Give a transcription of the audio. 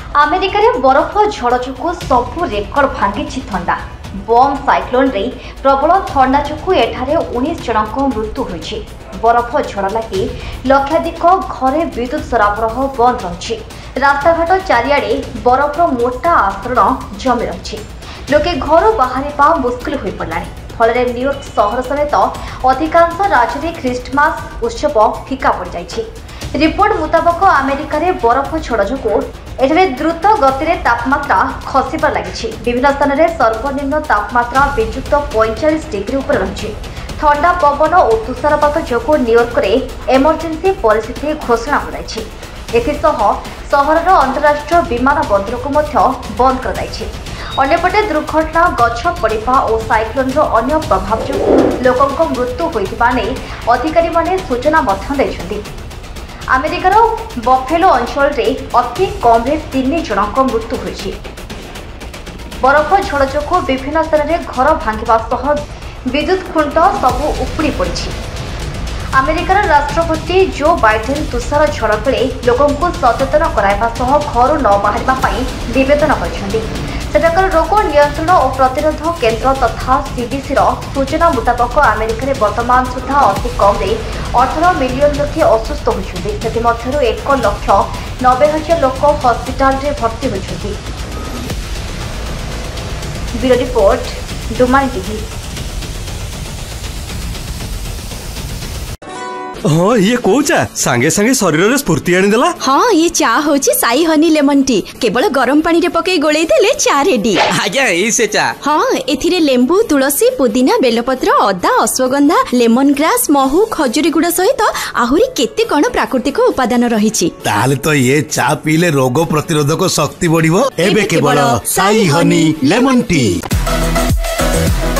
America रे बरफ झड़ जो सबू रेकर्ड भांगी थंडा बम साइक्लोन रे प्रबल थंडा जो एठारे 19 जनक मृत्यु होइछि। बरफ झड़ लगी लक्षाधिक घरे विद्युत सरबराह बंद रही। रास्ताघाट चारिआडे बरफर मोटा आस्तरण जमी रही। लोके घर बाहर मुस्किल हो पड़ा। फल न्यूयॉर्क सहर समेत अधिकांश राज्य में ख्रीष्टमास उत्सव फिका पड़ जाइछि। रिपोर्ट मुताबक अमेरिका रे बरफ झड़ जो एठारे द्रुत गति में तापमात्रा खसबार लगी। विभिन्न स्थान में सर्वनिम्न तापमात्रा विद्युत 45 डिग्री उपर रही। ठंडा पवन और तुषारपात जो न्यूयॉर्क में इमरजेंसी परिस्थिति घोषणा कराई। एसह सहर अंतरराष्ट्रीय विमान बंदर को बंद कर अंपटे दुर्घटना गछ पड़ा और साइक्लोन अन्य प्रभाव जो लोकों मृत्यु होता नहीं अधिकारी माने सूचना देते। अमेरिकार बफेलो अंचल में अति कम 3 जनक मृत्यु होइछि। बरफ झड़ जो विभिन्न स्थान में घर भांगा सह विद्युत खुंट सबू उपुड़ी पड़ी। अमेरिकार राष्ट्रपति जो बाइडेन तुषार झड़ बेले लोकों सचेतन कराइबा सह घर न बाहर निवेदन करछन्ति। सेठाकार रोग नियंत्रण और प्रतिरोध केन्द्र तथा सीडीसी सूचना मुताबक अमेरिका में वर्तमान सुधा अति कम 18 मिलियन लोक असुस्थ होती। से 1,90,000 लोक हस्पिटाल भर्ती होती। ब्यूरो रिपोर्ट डुमाई टीवी। हाँ ये कौ चा सांगे सांगे शरीर रे स्फूर्ति आनी देला। हाँ ये चा होची साई हनी लेमन टी केवल गरम पानी रे पके गोळेई देले चा रेडी। आज्ञा ई से चा। हाँ एथिरे लेंबू तुलसी पुदीना बेलपत्र अदा अश्वगंधा लेमन ग्रास महू खजुरी गुड़ सहित आहुरी केते कोन प्राकृतिक उपादान रहिछि। ताले तो ये चा पीले रोग प्रतिरोधक शक्ति बढ़िबो। एबे केवल साई हनी लेमन टी।